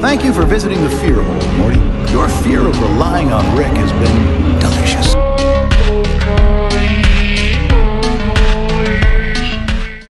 Thank you for visiting the Fear Hole, Morty. Your fear of relying on Rick has been